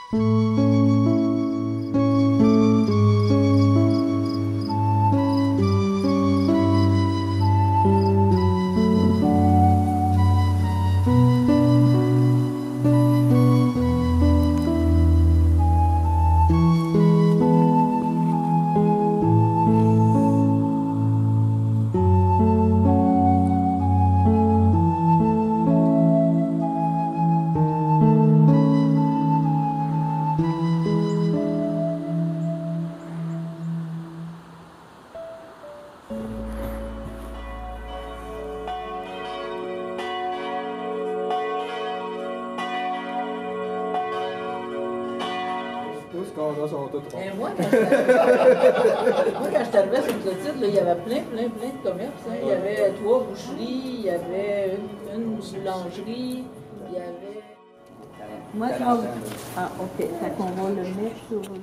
Et moi, quand je arrivais sur Clotilde, il y avait plein de commerces. Hein. Il y avait 3 boucheries, il y avait une boulangerie, il y avait... Moi, ah, OK. Fait qu'on va le mettre sur le...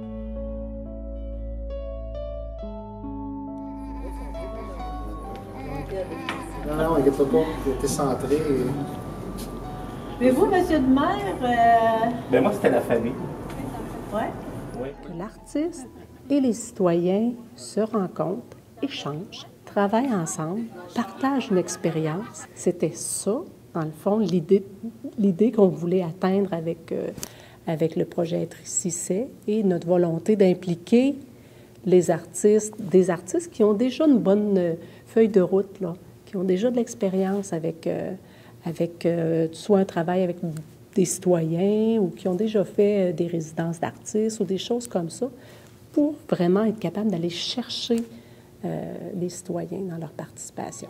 Non, il était pas. Il était centré. Mais vous, monsieur le maire... Ben moi, c'était la famille. Ouais. Oui. Que l'artiste et les citoyens se rencontrent, échangent, travaillent ensemble, partagent une expérience. C'était ça, dans le fond, l'idée qu'on voulait atteindre avec le projet Être ici, c'est, et notre volonté d'impliquer les artistes, des artistes qui ont déjà une bonne feuille de route, là, qui ont déjà de l'expérience avec soit un travail avec des citoyens ou qui ont déjà fait des résidences d'artistes ou des choses comme ça, pour vraiment être capable d'aller chercher les citoyens dans leur participation.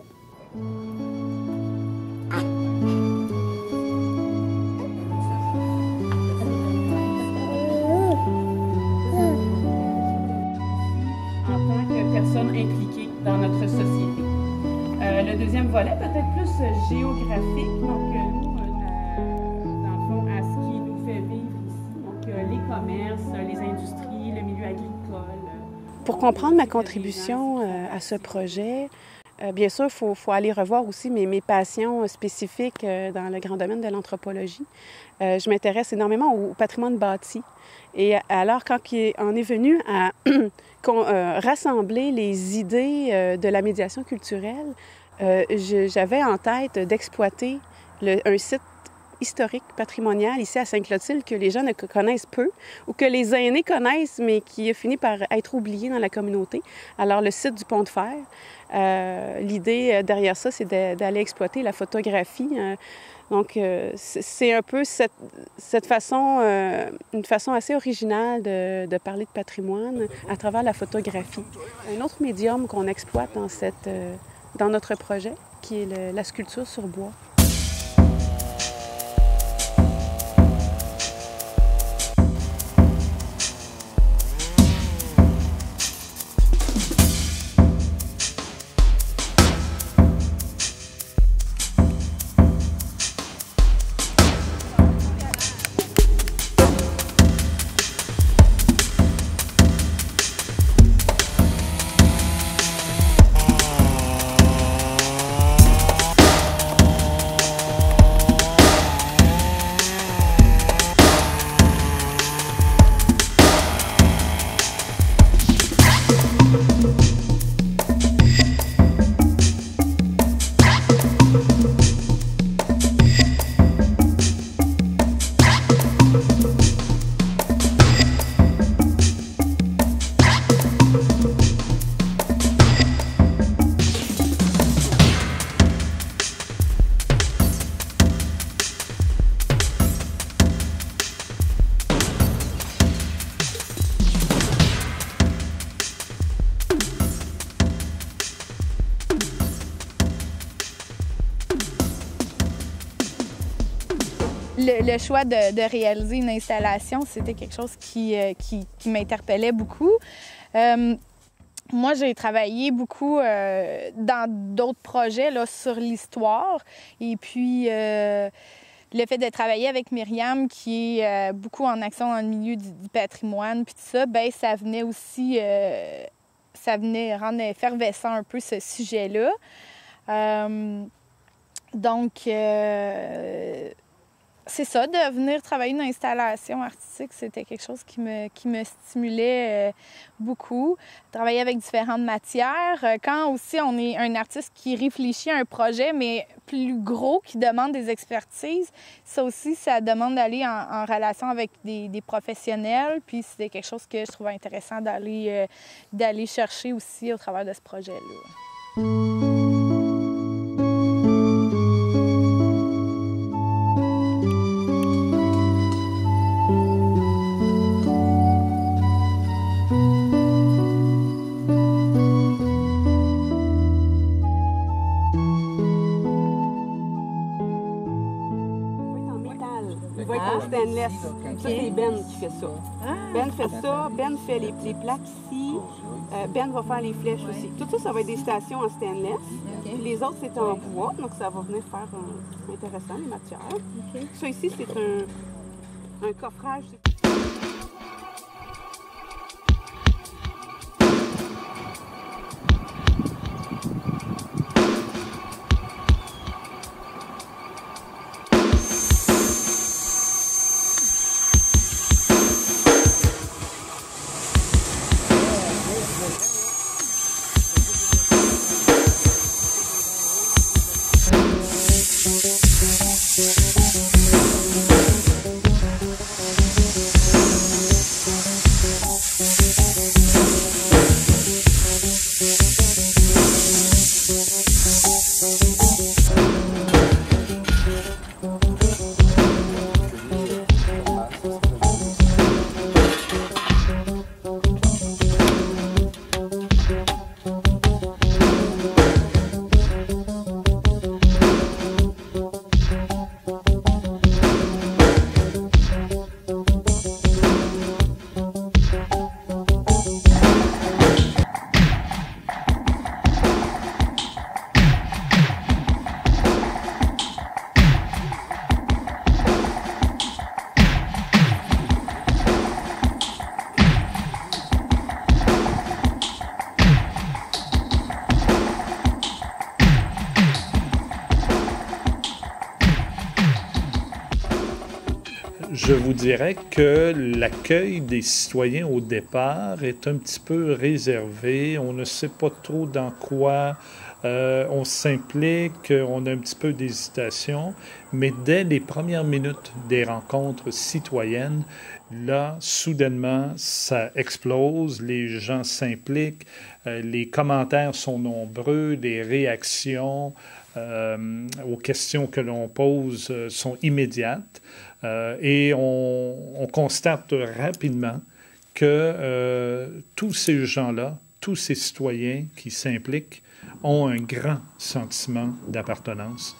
En tant que personne impliquée dans notre société. Le deuxième volet, peut-être plus géographique, donc nous, dans le fond, à ce qui nous fait vivre ici, donc les commerces, les industries, le milieu agricole. Pour comprendre ma contribution à ce projet, bien sûr, il faut aller revoir aussi mes passions spécifiques dans le grand domaine de l'anthropologie. Je m'intéresse énormément au patrimoine bâti. Et alors, quand on est venu à rassembler les idées de la médiation culturelle, j'avais en tête d'exploiter un site historique, patrimonial, ici à Sainte-Clotilde, que les gens ne connaissent peu ou que les aînés connaissent, mais qui a fini par être oublié dans la communauté. Alors, le site du Pont de Fer, l'idée derrière ça, c'est d'aller exploiter la photographie. Donc, c'est un peu cette façon, une façon assez originale de parler de patrimoine à travers la photographie. Un autre médium qu'on exploite dans notre projet, qui est la sculpture sur bois. Le choix de réaliser une installation, c'était quelque chose qui m'interpellait beaucoup. Moi, j'ai travaillé beaucoup dans d'autres projets là, sur l'histoire. Et puis, le fait de travailler avec Myriam, qui est beaucoup en action dans le milieu du patrimoine, puis tout ça, bien, ça venait aussi... ça venait rendre effervescent un peu ce sujet-là. Donc... c'est ça, de venir travailler une installation artistique, c'était quelque chose qui me stimulait beaucoup. Travailler avec différentes matières. Quand aussi on est un artiste qui réfléchit à un projet, mais plus gros, qui demande des expertises, ça aussi, ça demande d'aller en relation avec des professionnels. Puis c'était quelque chose que je trouvais intéressant d'aller chercher aussi au travers de ce projet-là. Stainless. Ça, c'est Ben qui fait ça. Ben fait ça. Ben fait les plaques ici. Ben va faire les flèches aussi. Tout ça, ça va être des stations en stainless. Puis les autres, c'est en bois. Donc, ça va venir faire intéressant, les matières. Ça ici, c'est un coffrage. Je vous dirais que l'accueil des citoyens au départ est un petit peu réservé. On ne sait pas trop dans quoi on s'implique, on a un petit peu d'hésitation, mais dès les premières minutes des rencontres citoyennes, là, soudainement, ça explose, les gens s'impliquent, les commentaires sont nombreux, les réactions aux questions que l'on pose sont immédiates. Et on constate rapidement que tous ces gens-là, tous ces citoyens qui s'impliquent, ont un grand sentiment d'appartenance.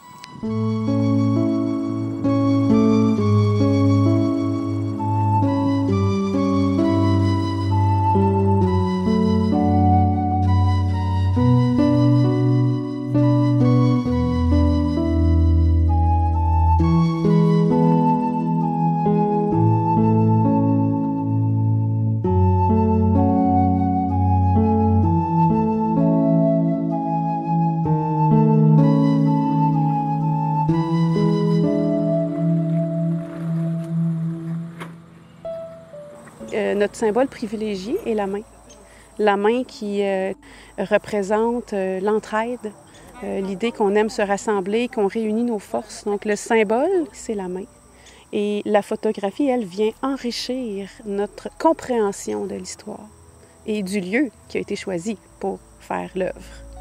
Notre symbole privilégié est la main. La main qui représente l'entraide, l'idée qu'on aime se rassembler, qu'on réunit nos forces. Donc le symbole, c'est la main. Et la photographie, elle, vient enrichir notre compréhension de l'histoire et du lieu qui a été choisi pour faire l'œuvre.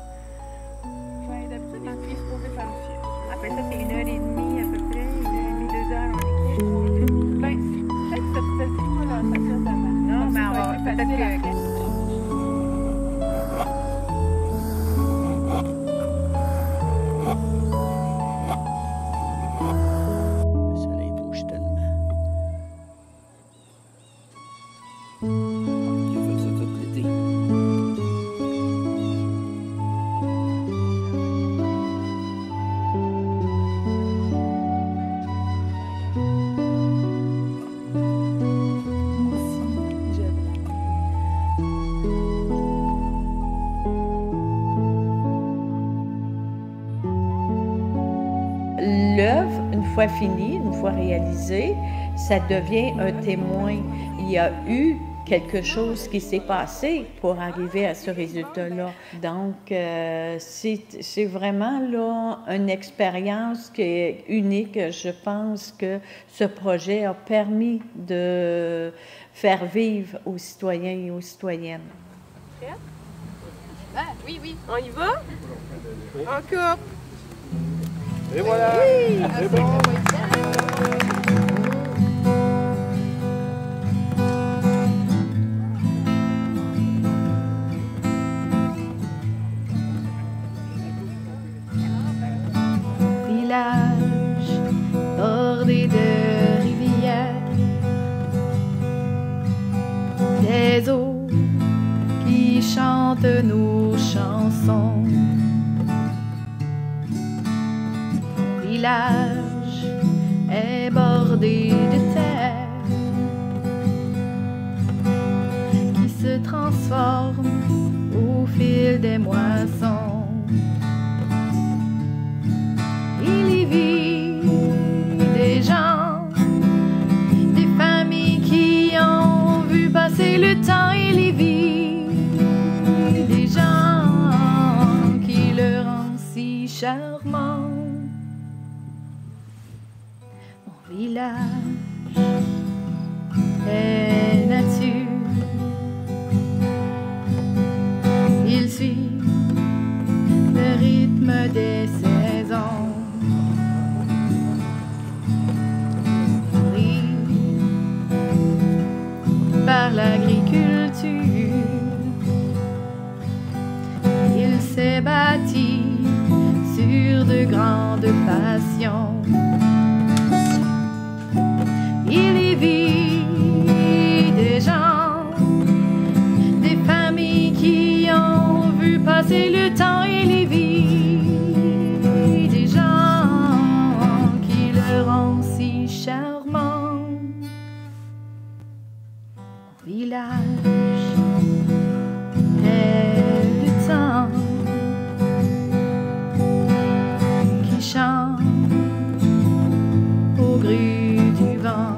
Après ça, c'est 1h30 à peu près, 1h30, 2 heures, on écrit. Ben, peut-être que ça se fait là, ça tire d'avant. Non, mais on va peut-être que... Le soleil bouge tellement. J'ai fait ça tout l'été. L'œuvre, une fois finie, une fois réalisé, ça devient un témoin. Il y a eu quelque chose qui s'est passé pour arriver à ce résultat-là. Donc, c'est vraiment là une expérience qui est unique. Je pense que ce projet a permis de faire vivre aux citoyens et aux citoyennes. Prête? Oui, oui. On y va? Encore. Et voilà! Oui! C'est bon! Village bordé de rivières, des eaux qui chantent nos chansons. Mon village est bordé de terre qui se transforme au fil des moissons. Il y vit des gens, des familles qui ont vu passer le temps. Il y vit des gens qui le rendent si charmant. Mon village est nature. Il suit le rythme des saisons. Par l'agriculture, il s'est bâti sur de grandes passions. Il y vit des gens, des familles qui ont vu passer le temps. Il y vit des gens qui le rendent si charmant. Village est le temps qui chante au grue du vent.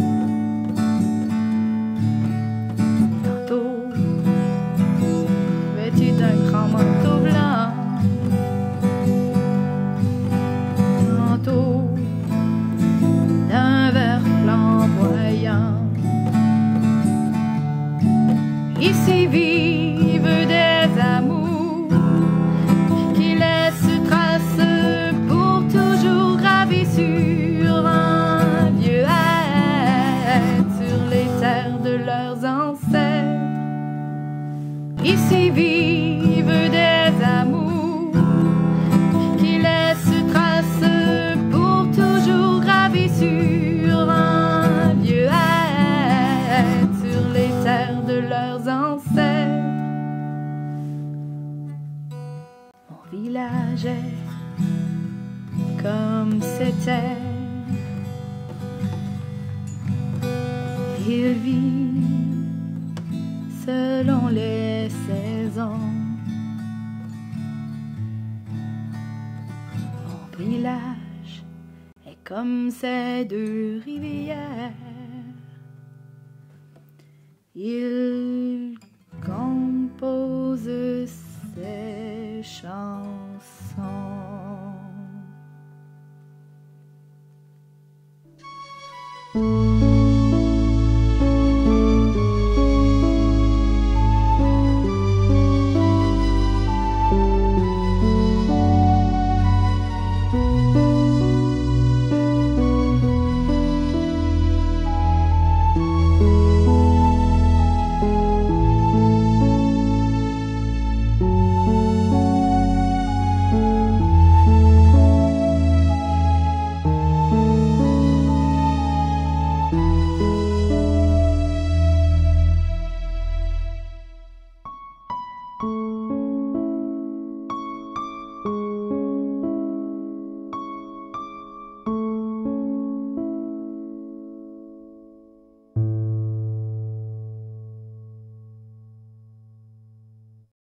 Tantôt vêtu d'un grand manteau blanc, tantôt d'un vert flamboyant. Ici vivent des amours qui laissent trace pour toujours gravés sur un vieux être sur les terres de leurs ancêtres. Ici vivent des amours qui laissent trace pour toujours gravés sur un vieux être sur les terres de leurs ancêtres. Mon village est comme c'était. Il vit selon les saisons. Mon village est comme ces deux rivières. Il